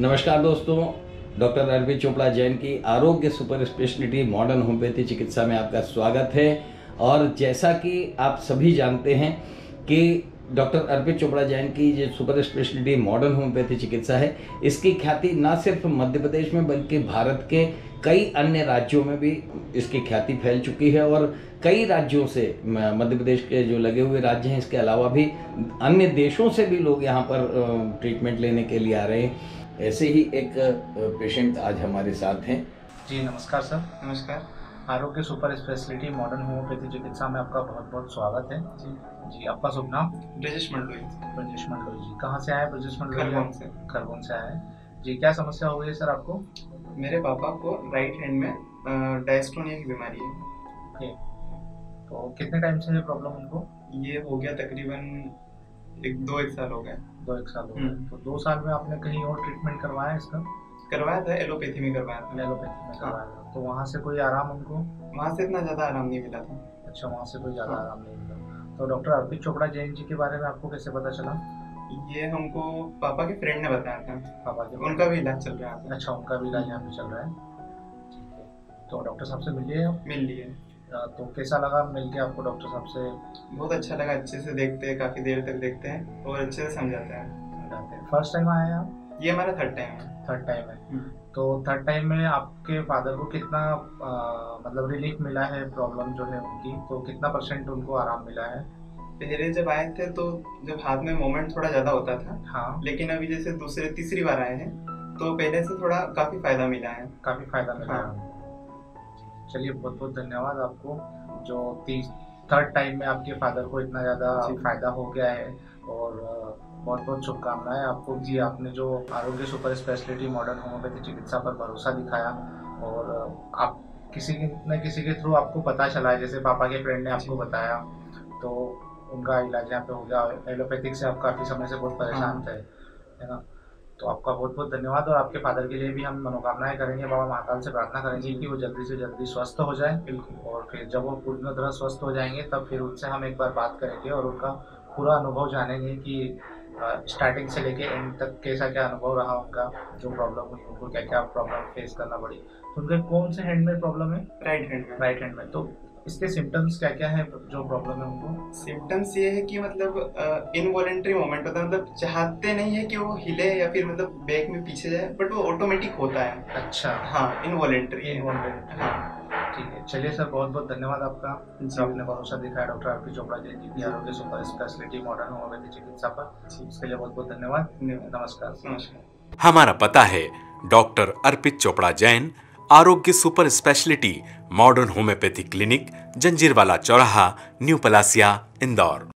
नमस्कार दोस्तों, डॉक्टर अर्पित चोपड़ा जैन की Aarogya super speciality modern homeopathy चिकित्सा में आपका स्वागत है। और जैसा कि आप सभी जानते हैं कि डॉक्टर अर्पित चोपड़ा जैन की जो सुपर स्पेशलिटी मॉडर्न होम्योपैथी चिकित्सा है, इसकी ख्याति न सिर्फ मध्य प्रदेश में बल्कि भारत के कई अन्य राज्यों में भी इसकी ख्याति फैल चुकी है। और कई राज्यों से, मध्य प्रदेश के जो लगे हुए राज्य हैं, इसके अलावा भी अन्य देशों से भी लोग यहाँ पर ट्रीटमेंट लेने के लिए आ रहे हैं। ऐसे ही एक पेशेंट आज हमारे साथ हैं। जी नमस्कार सर। नमस्कार। आरोग्य सुपर स्पेशलिटी मॉडर्न होम्योपैथी चिकित्सा में आपका बहुत बहुत स्वागत है। जी आपका शुभ नाम? ब्रजेश मंडलोई। ब्रजेश मंडलोई जी, कहाँ से आए ब्रजेश मंडलोई? खरगोन से आए जी। क्या समस्या हो गई है सर आपको? मेरे पापा को राइट हैंड में डायस्टोनिया की बीमारी है। ओके, तो कितने टाइम से ये प्रॉब्लम उनको? ये हो गया तकरीबन एक साल हो गया। 2-1 साल हो गए। तो 2 साल में आपने कहीं और ट्रीटमेंट करवाया इसका? करवाया था, एलोपैथी में करवाया था। एलोपैथी में करवाया था। तो वहाँ से कोई आराम उनको? वहाँ से इतना ज़्यादा आराम नहीं मिला था। अच्छा, वहाँ से कोई ज़्यादा आराम नहीं मिला। तो डॉक्टर अर्पित चोपड़ा जैन जी के बारे में आपको कैसे पता चला? ये हमको पापा के फ्रेंड ने बताया था। पापा के? उनका भी इलाज चल रहा था। अच्छा, उनका भी इलाज यहाँ पे चल रहा है। ठीक है, तो डॉक्टर साहब से मिलिए आप? मिल लिए। तो कैसा लगा मिलके आपको डॉक्टर साहब से? बहुत अच्छा लगा। अच्छे से देखते हैं, काफ़ी देर तक देखते हैं और अच्छे से समझाते हैं। फर्स्ट टाइम आए आप? ये हमारा थर्ड टाइम है। थर्ड टाइम है। तो थर्ड टाइम में आपके फादर को कितना मतलब रिलीफ मिला है प्रॉब्लम जो है उनकी? तो कितना % उनको आराम मिला है? पहले जब आए थे तो जब हाथ में मोमेंट थोड़ा ज़्यादा होता था। हाँ। लेकिन अभी जैसे दूसरे तीसरी बार आए हैं तो पहले से थोड़ा काफ़ी फायदा मिला है। काफ़ी फायदा मिला है। हाँ। चलिए, बहुत बहुत धन्यवाद आपको जो थर्ड टाइम में आपके फादर को इतना ज़्यादा फायदा हो गया है। और बहुत बहुत शुभकामनाएं आपको जी। आपने जो आरोग्य सुपर स्पेशलिटी मॉडर्न होम्योपैथी चिकित्सा पर भरोसा दिखाया और आप किसी न किसी के थ्रू आपको पता चला, जैसे पापा के फ्रेंड ने आपको बताया, तो उनका इलाज यहाँ पे हो गया। एलोपैथिक से आप काफ़ी समय से बहुत परेशान थे, है ना? तो आपका बहुत बहुत धन्यवाद। और आपके फादर के लिए भी हम मनोकामनाएं करेंगे, बाबा महाकाल से प्रार्थना करेंगे कि वो जल्दी से जल्दी स्वस्थ हो जाए। बिल्कुल। और फिर जब वो पूरी तरह स्वस्थ हो जाएंगे तब फिर उनसे हम एक बार बात करेंगे और उनका पूरा अनुभव जानेंगे कि स्टार्टिंग से लेके एंड तक कैसा क्या अनुभव रहा उनका, जो प्रॉब्लम हुई उनको क्या क्या प्रॉब्लम फेस करना पड़ी। तो उनके कौन से हैंड में प्रॉब्लम है? राइट हैंड में। राइट हैंड में। तो इसके सिम्टम्स क्या क्या है जो प्रॉब्लम है उनको? सिम्टम्स ये है कि मतलब इनवॉलेंट्री मोमेंट होता है, मतलब चाहते नहीं है कि वो हिले या फिर मतलब बैक में पीछे जाए, बट वो ऑटोमेटिक होता है। अच्छा, हाँ, इनवॉलेंट्री। हाँ ठीक है। चलिए सर, बहुत बहुत धन्यवाद आपका। आपने भरोसा दिखाया डॉक्टर अर्पित चोपड़ा जैन जी की Aarogya super speciality modern homeopathy चिकित्सा पर। इसके लिए बहुत बहुत धन्यवाद। नमस्कार। नमस्कार। हमारा पता है doctor Arpit Chopra Jain, Aarogya super speciality modern homeopathy clinic, Janjirwala चौराहा, न्यू पलासिया, इंदौर।